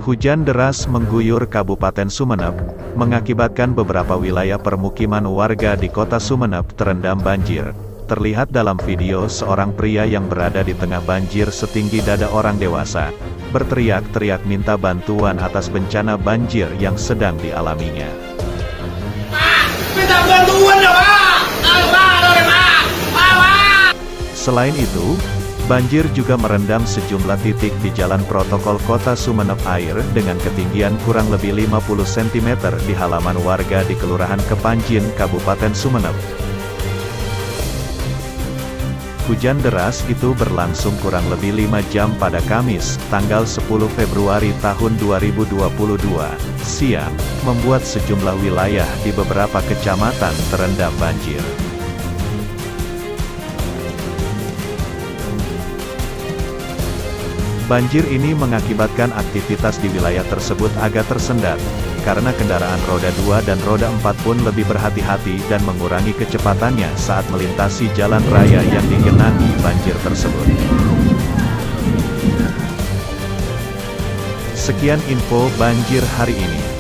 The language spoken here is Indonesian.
Hujan deras mengguyur Kabupaten Sumeneb, mengakibatkan beberapa wilayah permukiman warga di kota Sumeneb terendam banjir. Terlihat dalam video seorang pria yang berada di tengah banjir setinggi dada orang dewasa, berteriak-teriak minta bantuan atas bencana banjir yang sedang dialaminya. Minta bantuan dong, Selain itu, banjir juga merendam sejumlah titik di jalan protokol kota Sumeneb Air dengan ketinggian kurang lebih 50 cm di halaman warga di Kelurahan Kepanjin, Kabupaten Sumeneb. Hujan deras itu berlangsung kurang lebih 5 jam pada Kamis, tanggal 10 Februari tahun 2022, siang, membuat sejumlah wilayah di beberapa kecamatan terendam banjir. Banjir ini mengakibatkan aktivitas di wilayah tersebut agak tersendat, karena kendaraan roda 2 dan roda 4 pun lebih berhati-hati dan mengurangi kecepatannya saat melintasi jalan raya yang digenangi banjir tersebut. Sekian info banjir hari ini.